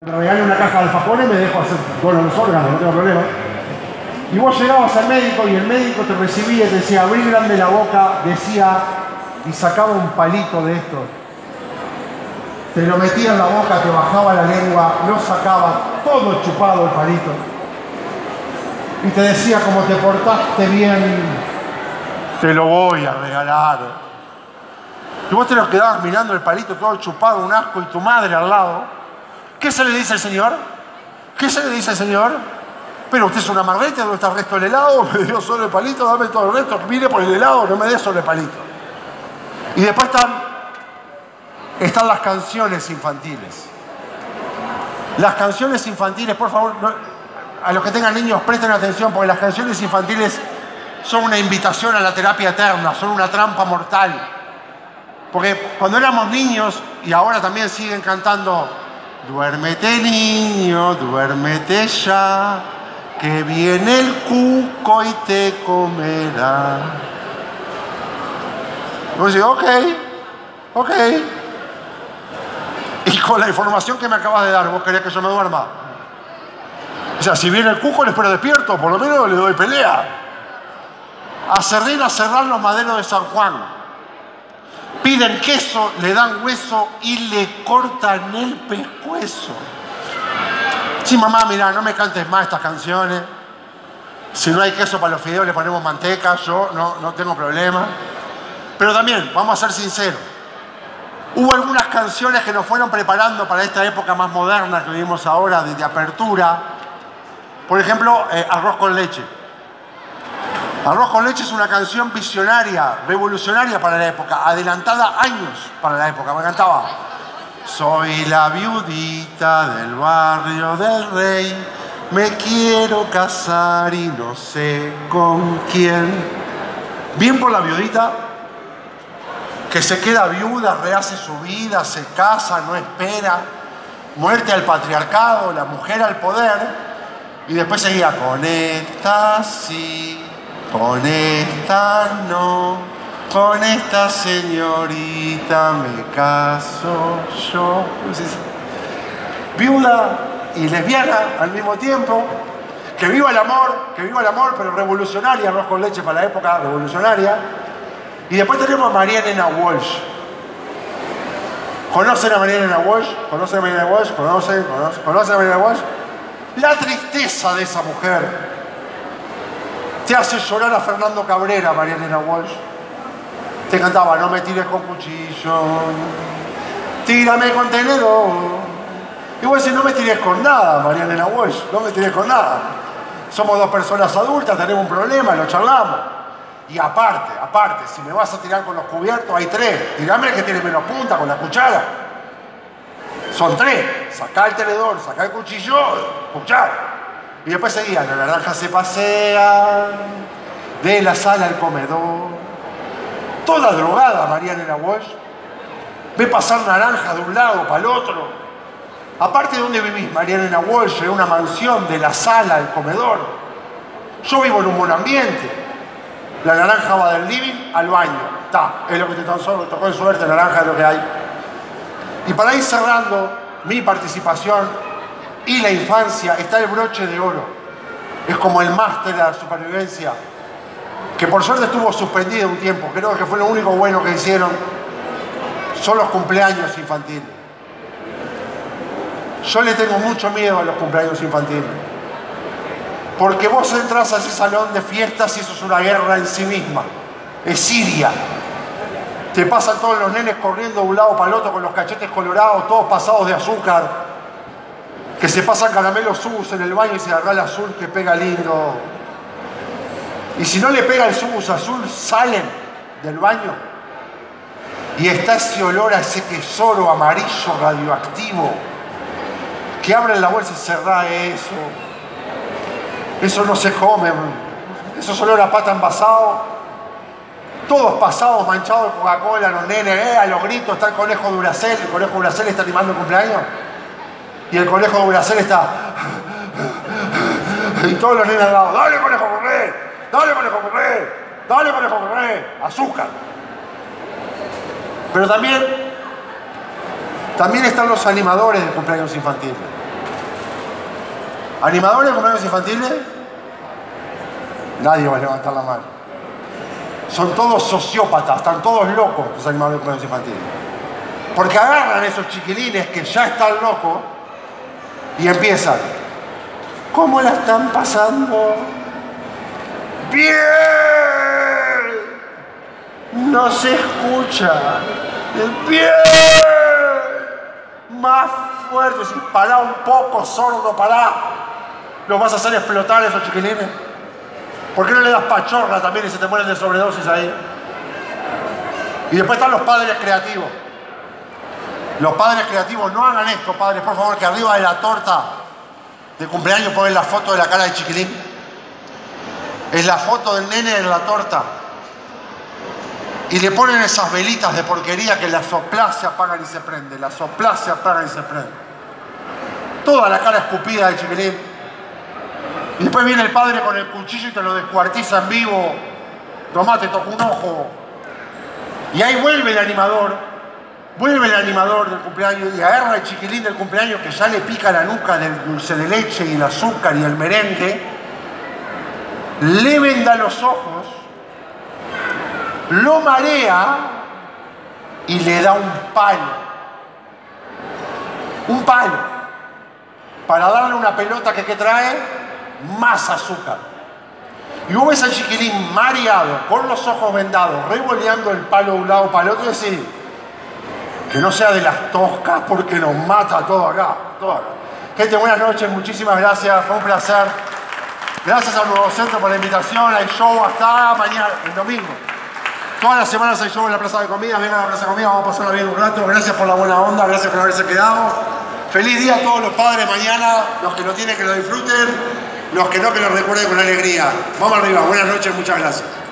Me regalé una caja de alfajores, me dejo hacer todos los órganos, no tengo problema. Y vos llegabas al médico y el médico te recibía y te decía, abrí grande la boca, decía, y sacaba un palito de estos. Te lo metía en la boca, te bajaba la lengua, lo sacaba, todo chupado el palito. Y te decía, como te portaste bien, te lo voy a regalar. Y vos te lo quedabas mirando el palito todo chupado, un asco, y tu madre al lado. ¿Qué se le dice al señor? ¿Qué se le dice al señor? Pero usted es una marreta, ¿dónde está el resto del helado? Me dio solo el palito, dame todo el resto, mire por el helado, no me dé solo el palito. Y después están las canciones infantiles. Las canciones infantiles, por favor, a los que tengan niños presten atención, porque las canciones infantiles son una invitación a la terapia eterna, son una trampa mortal. Porque cuando éramos niños, y ahora también siguen cantando, duérmete niño, duérmete ya, que viene el cuco y te comerá. Yo digo, ok. Y con la información que me acabas de dar, ¿vos querés que yo me duerma? O sea, si viene el cuco, le espero despierto, por lo menos le doy pelea. A cerrar los maderos de San Juan. Piden queso, le dan hueso y le cortan el pescuezo. Sí, mamá, mira, no me cantes más estas canciones. Si no hay queso para los fideos, le ponemos manteca. Yo no tengo problema. Pero también, vamos a ser sinceros. Hubo algunas canciones que nos fueron preparando para esta época más moderna que vivimos ahora, de apertura. Por ejemplo, Arroz con leche. Arroz con leche es una canción visionaria, revolucionaria para la época, adelantada años para la época. Me cantaba. Soy la viudita del barrio del Rey, me quiero casar y no sé con quién. Bien por la viudita, que se queda viuda, rehace su vida, se casa, no espera. Muerte al patriarcado, la mujer al poder. Y después seguía con esta sí. Con esta no, con esta señorita me caso yo. Viuda y lesbiana al mismo tiempo. Que viva el amor, pero revolucionaria, Arroz con leche para la época, revolucionaria. Y después tenemos a María Elena Walsh. ¿Conocen a María Elena Walsh? ¿Conocen a María Elena Walsh? ¿Conocen a María Elena Walsh? La tristeza de esa mujer. Te hace llorar a Fernando Cabrera, María Elena Walsh. Te cantaba, no me tires con cuchillo, tírame con tenedor. Y vos decís, no me tires con nada, María Elena Walsh, no me tires con nada. Somos dos personas adultas, tenemos un problema, lo charlamos. Y aparte, si me vas a tirar con los cubiertos, hay tres. Tirame el que tiene menos punta, con la cuchara. Son tres. Sacá el tenedor, sacá el cuchillo, cuchara. Y después seguía, la naranja se pasea de la sala al comedor. Toda drogada, María Elena Walsh. Ve pasar naranja de un lado para el otro. Aparte, ¿de dónde vivís, María Elena Walsh? En una mansión, de la sala al comedor. Yo vivo en un buen ambiente. La naranja va del living al baño. Es lo que te tocó en suerte, naranja es lo que hay. Y para ir cerrando mi participación y la infancia, está el broche de oro. Es como el máster de la supervivencia, que por suerte estuvo suspendido un tiempo. Creo que fue lo único bueno que hicieron. Son los cumpleaños infantiles. Yo le tengo mucho miedo a los cumpleaños infantiles. Porque vos entras a ese salón de fiestas y eso es una guerra en sí misma. Es Siria. Te pasan todos los nenes corriendo de un lado para el otro con los cachetes colorados, todos pasados de azúcar. Que se pasan caramelos subus en el baño y se agarra el azul que pega lindo. Y si no le pega el subus azul, salen del baño. Y está ese olor a ese tesoro amarillo radioactivo. Que abren la bolsa y cerrá eso. Eso no se come. Eso es olor a pata envasado. Todos pasados, manchados de Coca-Cola, los nenes, a los gritos, está el conejo de Duracell. El conejo de Duracell está animando el cumpleaños. Y el conejo de Duracell está. Y todos los nenes al lado. ¡Dale, conejo, corre! ¡Dale, conejo, corre! ¡Dale, conejo, corre! Azúcar. Pero también están los animadores de cumpleaños infantiles. ¿Animadores de cumpleaños infantiles? Nadie va a levantar la mano. Son todos sociópatas, están todos locos los animadores de cumpleaños infantiles. Porque agarran esos chiquilines que ya están locos y empiezan. ¿Cómo la están pasando? ¡Bien! No se escucha. ¡Bien! Más fuerte. Si pará un poco, sordo, pará. ¿Los vas a hacer explotar esos chiquilines? ¿Por qué no le das pachorra también y se te mueren de sobredosis ahí? Y después están los padres creativos. Los padres creativos, no hagan esto, padres, por favor, que arriba de la torta de cumpleaños ponen la foto de la cara de chiquilín. Es la foto del nene en la torta. Y le ponen esas velitas de porquería que la soplás se apagan y se prenden. La soplás se apagan y se prenden. Toda la cara escupida de chiquilín. Y después viene el padre con el cuchillo y te lo descuartiza en vivo. Tomá, te tocó un ojo. Y ahí vuelve el animador. Vuelve el animador del cumpleaños y agarra el chiquilín del cumpleaños que ya le pica la nuca del dulce de leche y el azúcar y el merengue. Le venda los ojos. Lo marea y le da un palo. Un palo. Para darle una pelota que trae más azúcar. Y vos ves al chiquilín mareado, con los ojos vendados, revoleando el palo de un lado para el otro y decís, que no sea de las toscas porque nos mata todo acá. Todo acá. Gente, buenas noches, muchísimas gracias, fue un placer. Gracias al Nuevo Centro por la invitación, hay show hasta mañana, el domingo. Todas las semanas hay show en la Plaza de Comidas, vengan a la Plaza de Comidas, vamos a pasarla bien un rato. Gracias por la buena onda, gracias por haberse quedado. Feliz día a todos los padres mañana, los que lo tienen que lo disfruten, los que no que lo recuerden con alegría. Vamos arriba, buenas noches, muchas gracias.